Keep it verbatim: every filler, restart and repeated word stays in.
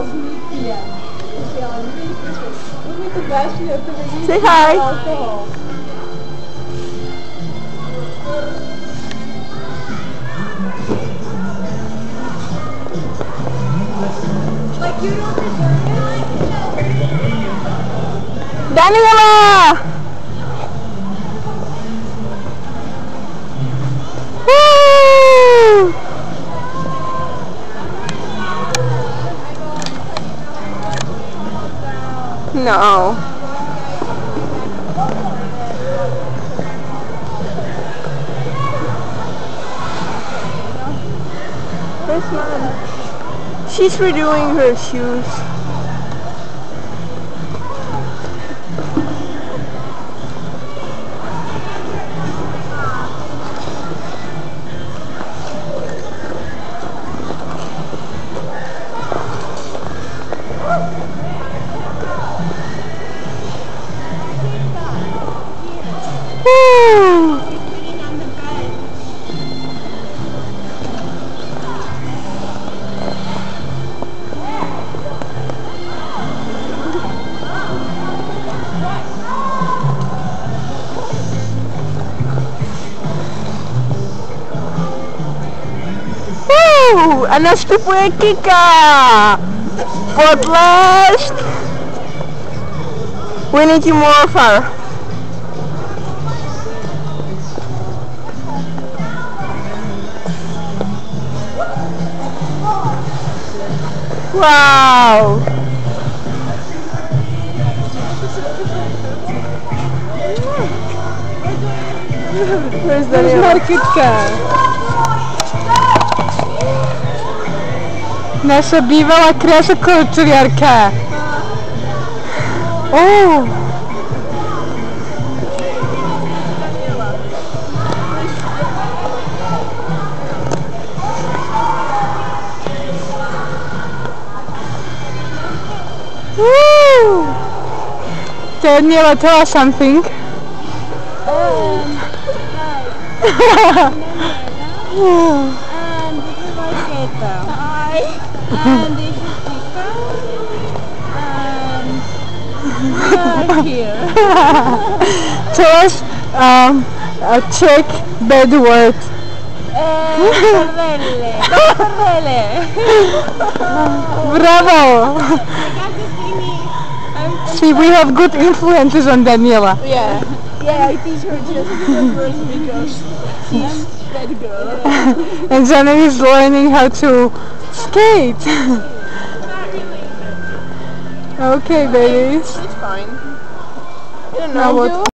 Say hi. Like you don't deserve it. Daniela! Woo! No. Where's Mom? She's redoing her shoes. Woo! Woo! A nastupuje Kika! But last, we need more of her. Wow! Where's Daniela? Kitka? Nasza bývalá krása kulturiarka. Oh! Woo! Daniela, tell us something. Um, hi. And this is my skater. Hi. And this is Kika. And we are here. Tell us um, a Czech bad word. Eh, perdele. Perdele. Bravo! See, we have good influences on Daniela. Yeah. Yeah, I teach her just the words because she's that girl. And Jenny is learning how to skate. Okay, babies. It's fine. I don't Now know. what?